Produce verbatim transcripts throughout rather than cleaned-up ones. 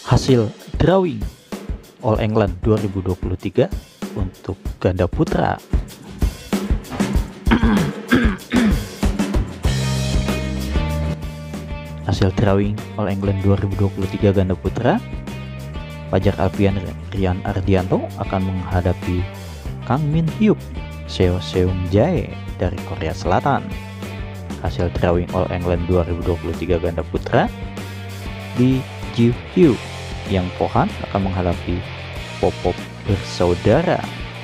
Hasil drawing All England dua ribu dua puluh tiga untuk ganda putra. Hasil drawing All England dua ribu dua puluh tiga ganda putra, Fajar Alfian Rian Ardianto akan menghadapi Kang Min Hyuk Seo Seung Jae dari Korea Selatan. Hasil drawing All England dua ribu dua puluh tiga ganda putra, Lee Ji Hyo Yang Pohan akan menghadapi Popop bersaudara.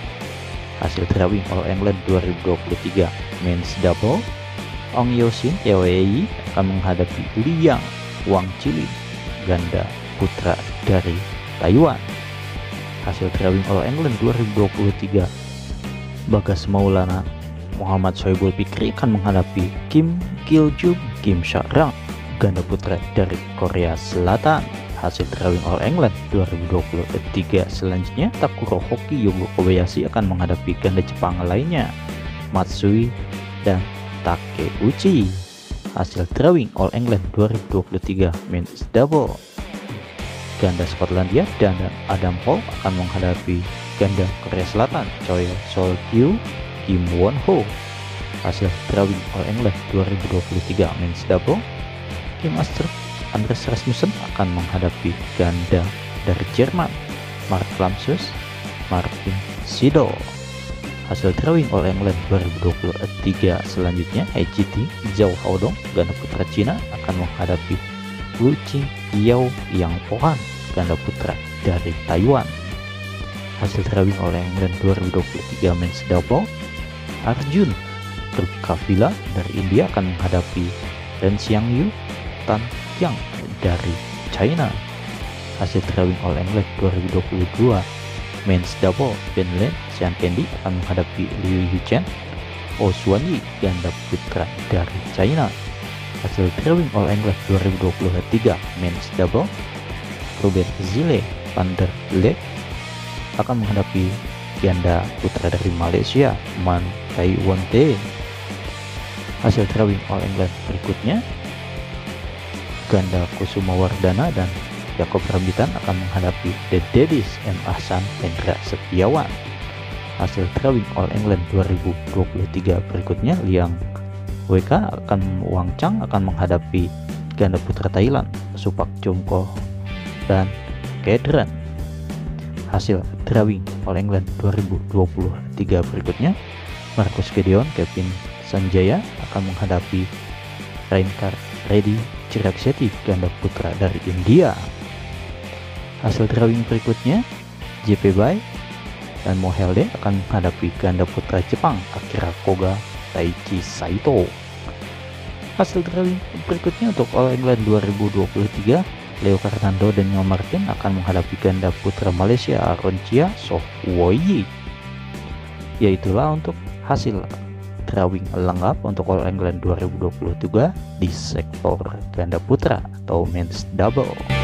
Hasil drawing All England dua ribu dua puluh tiga Men's Double, Ong Yosin Yewei akan menghadapi Liang Wang Chilin ganda putra dari Taiwan. Hasil drawing All England dua ribu dua puluh tiga, Bagas Maulana Muhammad Soebul Fikri akan menghadapi Kim Kil-jung Kim Sha-rang ganda putra dari Korea Selatan. Hasil drawing All England dua ribu dua puluh tiga selanjutnya, Takuro Hoki Yogo Kobayashi akan menghadapi ganda Jepang lainnya, Matsui dan Takeuchi. Hasil drawing All England dua ribu dua puluh tiga Men's Double, ganda Skotlandia dan Adam Hall akan menghadapi ganda Korea Selatan, Choi Sol Kyu Kim Won Ho. Hasil drawing All England dua ribu dua puluh tiga Men's Double, Kim Astrup Andres Rasmussen akan menghadapi ganda dari Jerman, Mark Lamsus Martin Sido. Hasil drawing All England dua ribu dua puluh tiga selanjutnya, I G T Zhao Haodong ganda putra Cina akan menghadapi Lu Qing Yao Yang Pohan ganda putra dari Taiwan. Hasil drawing All England dua ribu dua puluh tiga Men's Double, Arjun Kavila dari India akan menghadapi Ren Xiangyu Tan Yang dari China. Hasil drawing All England dua ribu dua puluh dua Men's Double, Ben Lin Xian Kendi akan menghadapi Liu Yuchen Oh Xuan Yi ganda putra dari China. Hasil drawing All England dua ribu dua puluh tiga Men's Double, Ruben Zile van der Leek akan menghadapi ganda putra dari Malaysia, Man Taiwan Te. Hasil drawing All England berikutnya, ganda Kusuma Wardana dan Yakob Rambitan akan menghadapi The Daddies M. Ahsan Hendra Setiawan. Hasil drawing All England dua ribu dua puluh tiga berikutnya, Liang W K akan Wang Chang akan menghadapi ganda putra Thailand, Supak Jongko dan Kedran. Hasil drawing All England dua ribu dua puluh tiga berikutnya, Marcus Gideon Kevin Sanjaya akan menghadapi Reinkar Reddy Chirag Shetty ganda putra dari India. Hasil drawing berikutnya, J P Bai dan Mohelde akan menghadapi ganda putra Jepang, Akira Koga Taichi Saito. Hasil drawing berikutnya untuk All England dua ribu dua puluh tiga, Leo Fernando dan Daniel Martin akan menghadapi ganda putra Malaysia, Aaron Chia Soh Woyi. Yaitulah untuk hasil drawing lengkap untuk All England dua ribu dua puluh tiga di sektor ganda putra atau Men's Double.